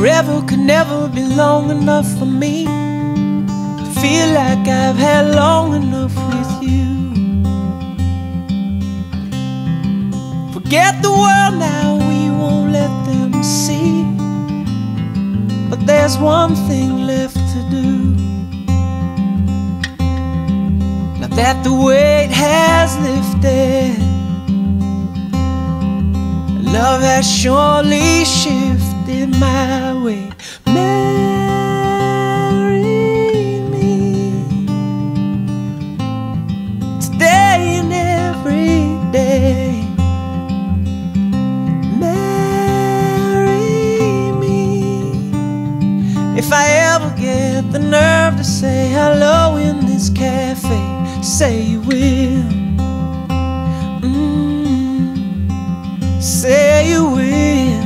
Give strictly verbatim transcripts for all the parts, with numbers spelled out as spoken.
Forever could never be long enough for me to feel like I've had long enough with you. Forget the world now, we won't let them see. But there's one thing left to do. Now that the weight has lifted, love has surely shifted my way. Marry me today and every day. Marry me. If I ever get the nerve to say hello in this cafe, say you will. Say you will.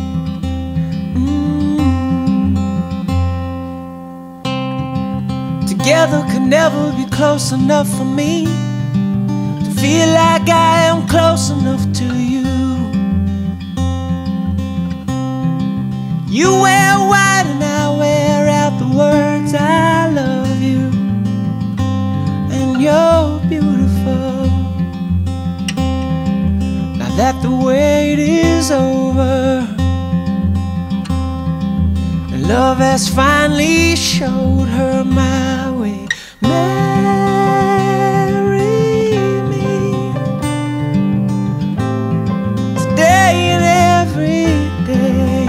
mm. Together could never be close enough for me to feel like I am close enough to you. You wear white and I wear out the words I love you, and you're beautiful. That the wait is over, and love has finally showed her my way. Marry me today and every day.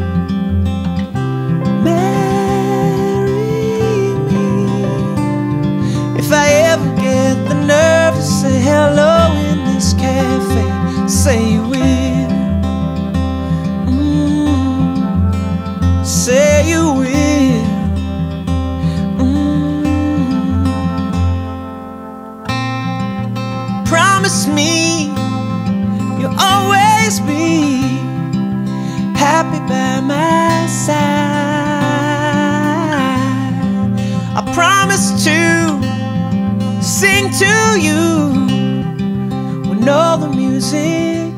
Marry me. If I ever get the nerve to say hello in this cafe, say you will. mm. Say you will. mm. Promise me you'll always be happy by my side. I promise to sing to you when all the music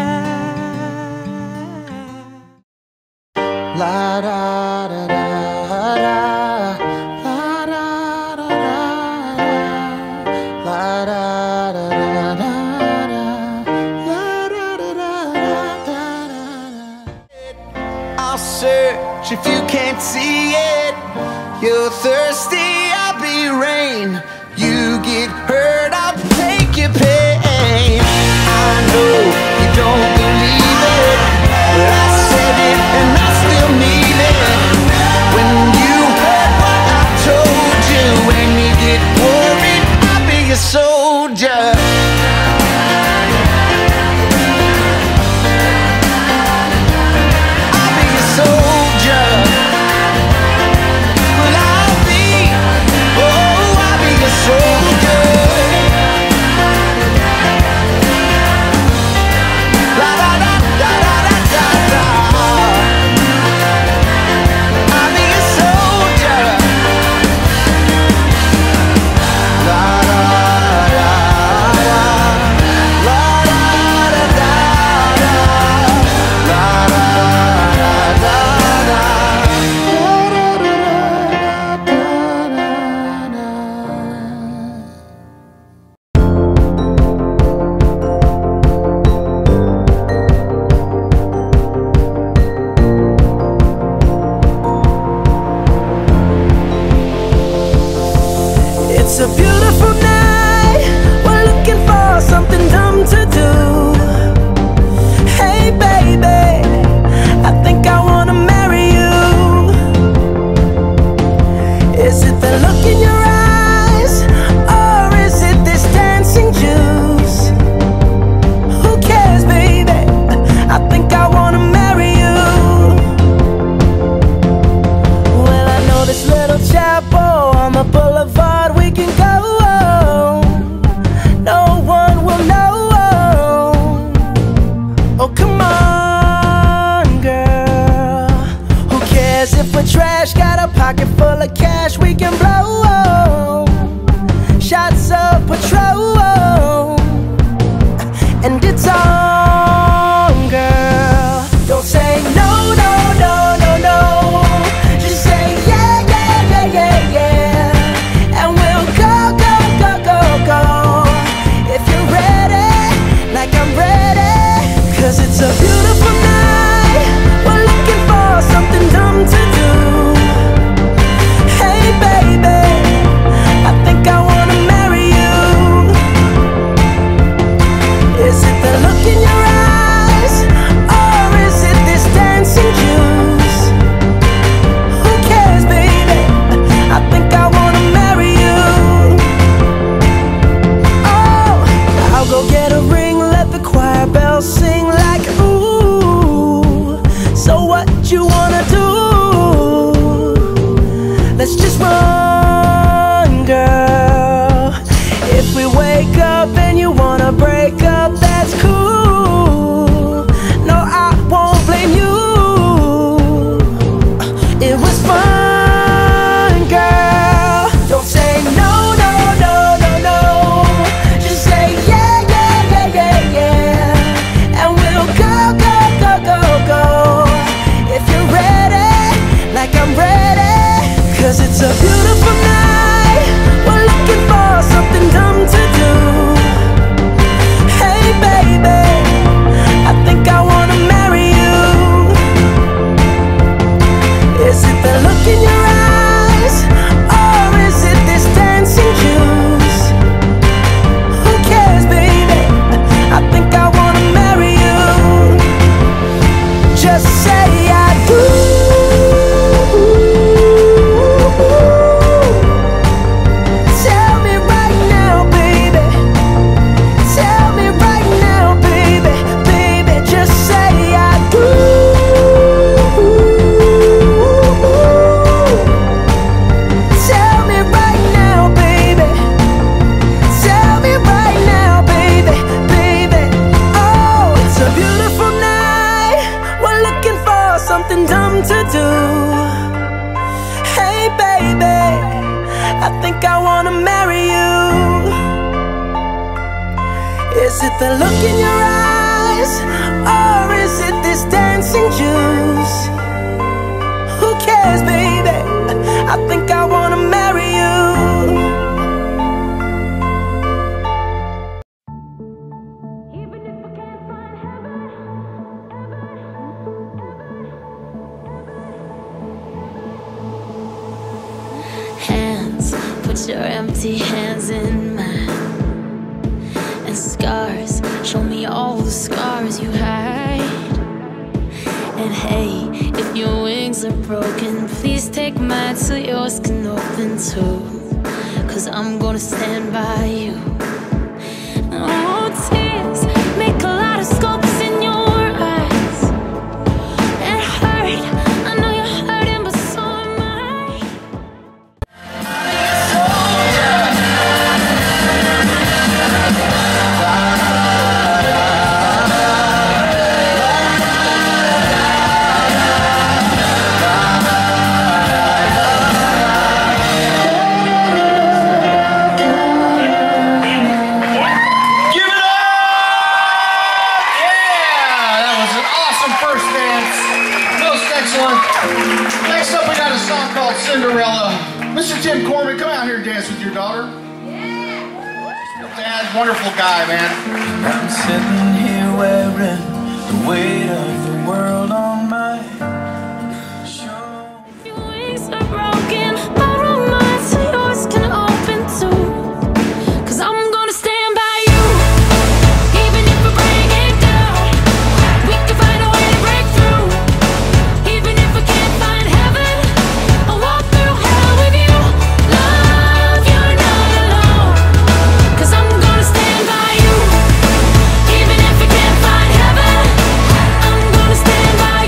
dies. La da da da da, la da da da da, la da da da da, la da da da da. I'll search if you can't see it. You're thirsty, I'll be rain. You get hurt, I'll take your pain. I know you don't believe it, but I said it and I still mean it. When you heard what I told you, when you get worried, I'll be your soldier. I'll be your soldier. Well, I'll be, oh, I'll be your soldier. It's a beautiful night, we're looking for something dumb to do. Hey baby, I think I wanna marry you. Is it the look in your eyes, or is it this dancing juice? Who cares baby, I think I wanna marry you. Well, I know this little chapel on the boulevard we can go. No one will know. Oh, come on, girl. Who cares if we're trash? Got a pocket full of cash we can blow. Shots of Patrol, and it's on, girl. Don't say no, no, no, no, no. fun, girl. If we wake up and you wanna break up, that's cool. No, I won't blame you. It was fun, girl. Don't say no, no, no, no, no. Just say yeah, yeah, yeah, yeah, yeah. And we'll go, go, go, go, go. If you're ready, like I'm ready. Cause it's a beautiful night. We're looking for something dumb to do. Hey baby, I think I wanna marry you. Is it the look in your eyes, or is it this dancing juice? Who cares, baby? I think I wanna marry you. Just say I do. Tell me right now, baby. Tell me right now, baby. Baby, just say I do. Tell me right now, baby. Tell me right now, baby, baby. Oh, it's a beautiful night. We're looking for something dumb to do. Hey baby, I think I wanna marry you. Is it the look in your eyes, or is it this dancing juice? Who cares, baby? I think I wanna marry you. Hands, put your empty hands in mine. And scars, show me all the scars you hide. And hey, if your wings are broken, please take mine so yours can open too. Cause I'm gonna stand by you. Oh, tears make a lot of scopes in your eyes. It hurt, I know you're hurting, but so am I. Mister Tim Corman, come out here and dance with your daughter. Dad, wonderful guy, man. I'm sitting here wearing the weight of the world on my shoulders. Your wings are broken, borrow mine so yours can open too. Cause I'm gonna stand by you, even if we break it down. We can find a way to break through. Even if we can't find heaven, I'll walk through hell with you. Love, you're not alone. Cause I'm gonna stand by you, even if we can't find heaven. I'm gonna stand by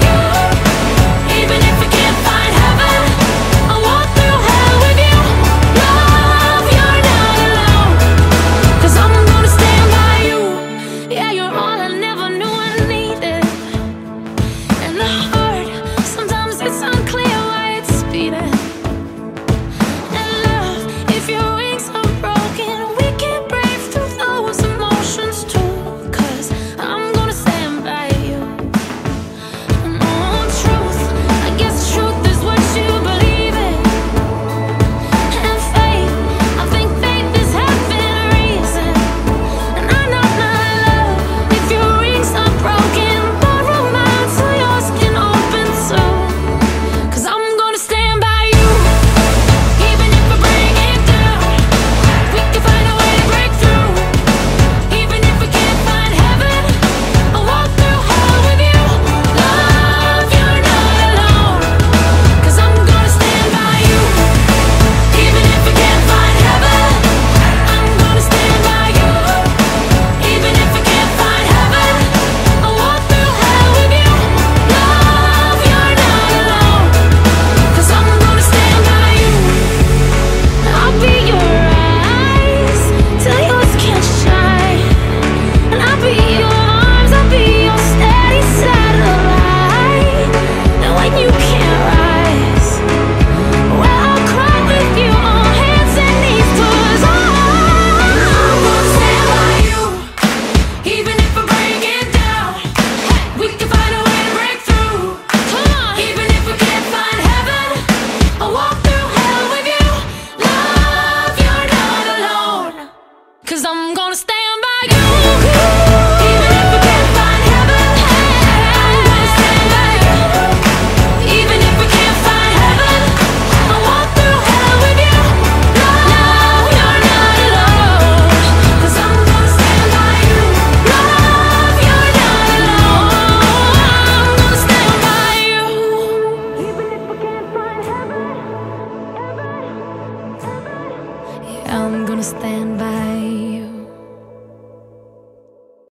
I'm gonna stand by you.